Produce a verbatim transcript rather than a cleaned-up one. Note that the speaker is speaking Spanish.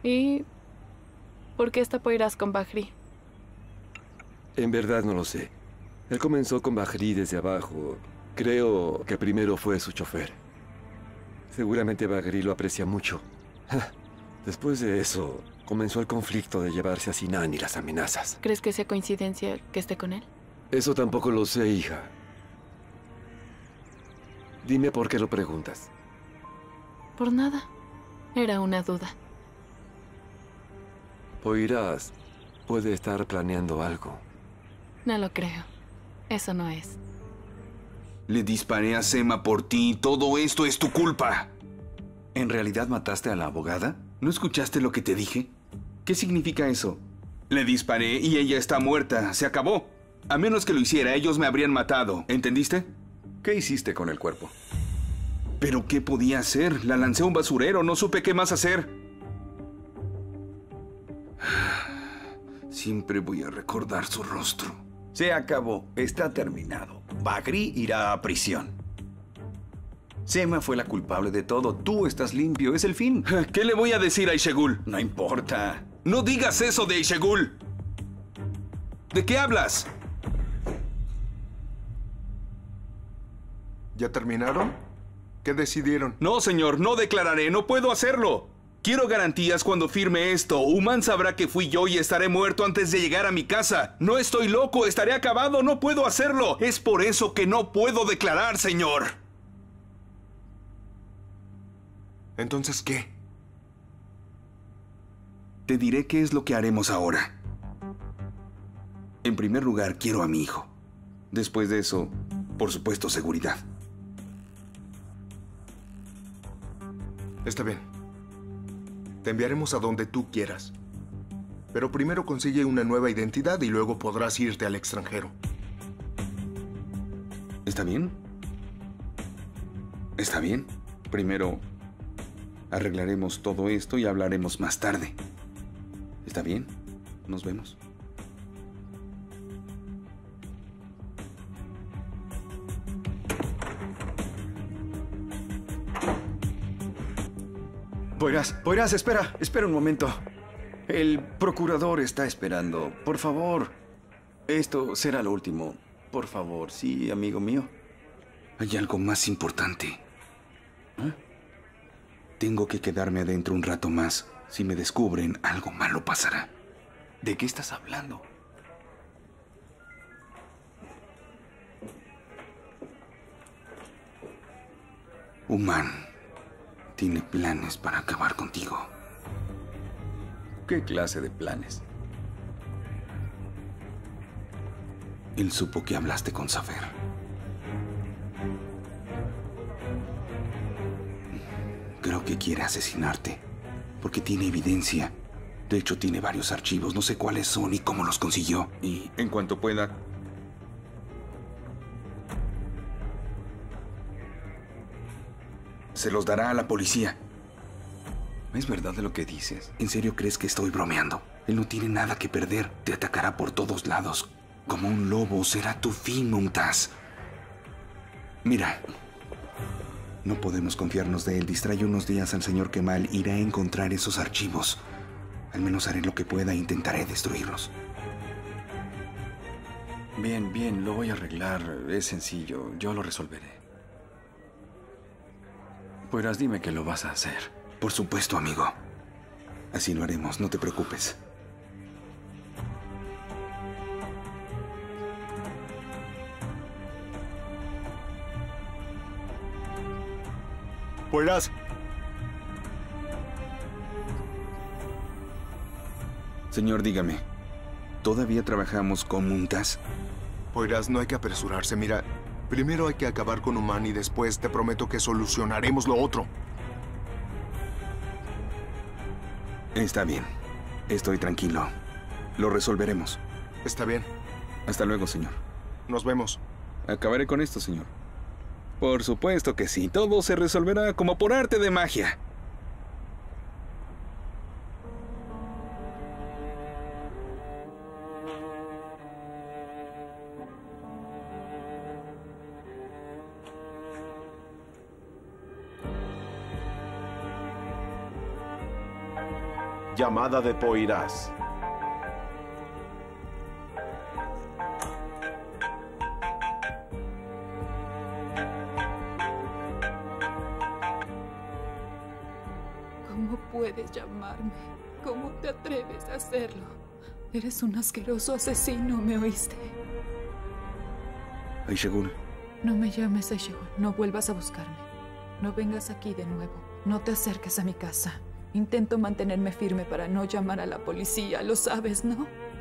¿Y por qué está Poyraz con Bahri? En verdad no lo sé. Él comenzó con Bahri desde abajo. Creo que primero fue su chofer. Seguramente Bahri lo aprecia mucho. Después de eso, comenzó el conflicto de llevarse a Sinan y las amenazas. ¿Crees que sea coincidencia que esté con él? Eso tampoco lo sé, hija. Dime por qué lo preguntas. Por nada. Era una duda. Poyraz puede estar planeando algo. No lo creo. Eso no es. Le disparé a Sema por ti. Todo esto es tu culpa. ¿En realidad mataste a la abogada? ¿No escuchaste lo que te dije? ¿Qué significa eso? Le disparé y ella está muerta. Se acabó. A menos que lo hiciera, ellos me habrían matado. ¿Entendiste? ¿Qué hiciste con el cuerpo? ¿Pero qué podía hacer? La lancé a un basurero. No supe qué más hacer. Siempre voy a recordar su rostro. Se acabó. Está terminado. Bahri irá a prisión. Sema fue la culpable de todo. Tú estás limpio. Es el fin. ¿Qué le voy a decir a Aishegul? No importa. No digas eso de Aishegul. ¿De qué hablas? ¿Ya terminaron? ¿Qué decidieron? No, señor. No declararé. No puedo hacerlo. Quiero garantías cuando firme esto. Uman sabrá que fui yo y estaré muerto antes de llegar a mi casa. No estoy loco, estaré acabado, no puedo hacerlo. Es por eso que no puedo declarar, señor. ¿Entonces qué? Te diré qué es lo que haremos ahora. En primer lugar, quiero a mi hijo. Después de eso, por supuesto, seguridad. Está bien. Te enviaremos a donde tú quieras. Pero primero consigue una nueva identidad y luego podrás irte al extranjero. ¿Está bien? Está bien. Primero arreglaremos todo esto y hablaremos más tarde. ¿Está bien? Nos vemos. Poyraz, Poyraz, espera, espera un momento. El procurador está esperando. Por favor. Esto será lo último. Por favor, sí, amigo mío. Hay algo más importante. ¿Eh? Tengo que quedarme adentro un rato más. Si me descubren, algo malo pasará. ¿De qué estás hablando? Uman tiene planes para acabar contigo. ¿Qué clase de planes? Él supo que hablaste con Safer. Creo que quiere asesinarte, porque tiene evidencia. De hecho, tiene varios archivos. No sé cuáles son y cómo los consiguió. Y en cuanto pueda, se los dará a la policía. ¿Es verdad de lo que dices? ¿En serio crees que estoy bromeando? Él no tiene nada que perder. Te atacará por todos lados. Como un lobo. Será tu fin, Mumtaz. Mira. No podemos confiarnos de él. Distrae unos días al señor Kemal. Irá a encontrar esos archivos. Al menos haré lo que pueda e intentaré destruirlos. Bien, bien. Lo voy a arreglar. Es sencillo. Yo lo resolveré. Poyraz, dime que lo vas a hacer. Por supuesto, amigo. Así lo haremos, no te preocupes. Poyraz. Señor, dígame. ¿Todavía trabajamos con Mumtaz? Poyraz, no hay que apresurarse. Mira, primero hay que acabar con Uman y después te prometo que solucionaremos lo otro. Está bien. Estoy tranquilo. Lo resolveremos. Está bien. Hasta luego, señor. Nos vemos. Acabaré con esto, señor. Por supuesto que sí. Todo se resolverá como por arte de magia. llamada de Poirás. ¿Cómo puedes llamarme? ¿Cómo te atreves a hacerlo? Eres un asqueroso asesino, ¿me oíste? Aishegun. No me llames Aishegun. No vuelvas a buscarme. No vengas aquí de nuevo. No te acerques a mi casa. Intento mantenerme firme para no llamar a la policía. Lo sabes, ¿no?